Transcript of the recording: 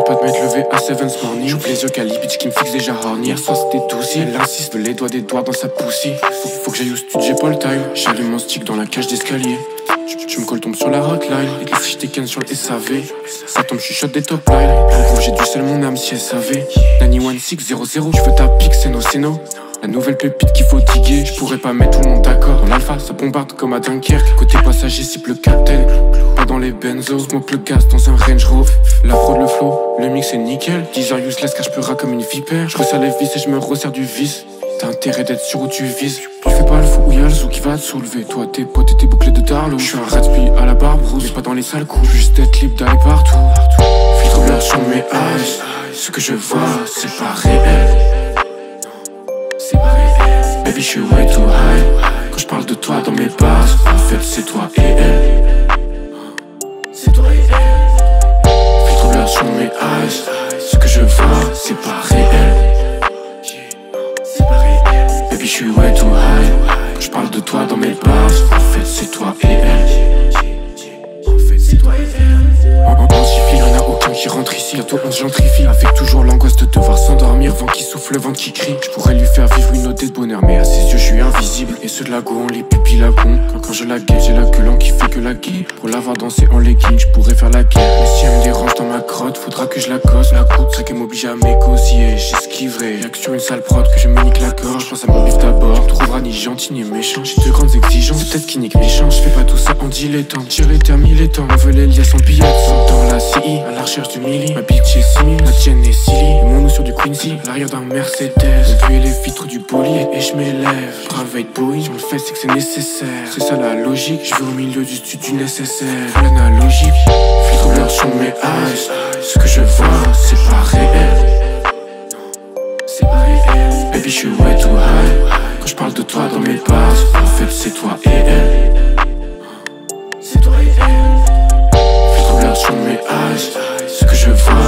pas de m'être levé à 7 ce morning. J'ouvre les yeux Cali, bitch qui me fixe déjà horny. Hier soir c'était douci, elle insiste, veut les doigts des doigts dans sa poussie. Faut que j'aille au studio, j'ai pas le time. J'allume mon stick dans la cage d'escalier. Tu me colles, tombe sur la hotline. Et si je t'écane sur le SAV, ça tombe, chuchote des top lines. En gros j'ai du sel, mon âme si SAV. Nani 1600, tu veux ta pique, c'est no. La nouvelle pépite qu'il faut diguer. Je pourrais pas mettre tout le monde d'accord. En alpha, ça bombarde comme à Dunkerque. Côté passager, cible le captain. Pas dans les benzos, smoke le gaz dans un Range Rover. La prod, le flow, le mix est nickel. 10 heures useless car je peux rat comme une vipère. Je resserre les vis et je me resserre du vis. T'as intérêt d'être sûr où tu vises. Tu fais pas le fou, y'a le zoo qui va te soulever. Toi, tes potes et tes bouclés de Darlow. J'suis un Ratsby à la barbe rouge, mais pas dans les sales coups. Juste être libre d'aller partout. Filtre blur sur mes eyes. Ce que je vois, c'est pas réel. Baby, je suis way too high. Quand je parle de toi dans mes bases, en fait, c'est toi et elle. C'est toi et elle. Filtre blur sur mes eyes. Ce que je vois, c'est pas réel. Baby, je suis way too high. Quand je parle de toi dans mes bases, en fait, c'est toi et elle. En fait, c'est toi et elle. En civil, y'en a aucun qui rentre ici. Bientôt on se gentrifie. Avec toujours l'angoisse de devoir s'endormir. Vent qui souffle, vent qui crie. Je pourrais lui faire vivre une ode de bonheur, mais à ses yeux je suis invisible. Et ceux de la go ont les pupilles à con. Quand je la guette, j'ai la queue qui fait que la guille. Pour l'avoir dansé en legging, je pourrais faire la guerre. Mais si elle me dérange dans ma crotte, faudra que je la gosse. La coûte, c'est qu'elle m'oblige à m'égosier. J'esquiverai, y'a que sur une sale prod que je me nique la gorge. Je pense à mon bif d'abord. Trouvera ni gentil ni méchant. J'ai de grandes exigences, peut-être qui nique mes chances. Je fais pas tout ça en dilettante. J'ai terminé les temps. On veut les liens sans billets. Dans la CI, à la recherche du milli. Ma bitch est simile, la tienne est silly. Et mon nous sur du Quincy, l'arrière d'un Mercedes. Depuis les vitres du poli et je m'élève. Private boy, je me le fais, c'est que c'est nécessaire. C'est ça la logique, je vais au milieu du studio nécessaire. L'analogie, filtre blur sur mes eyes. Ce que je vois, c'est pas réel. C'est pas réel. Baby, je suis way too high. Quand je parle de toi dans mes bases, en fait, c'est toi et elle. C'est toi et elle. Filtre blur sur mes eyes. Ce que je vois,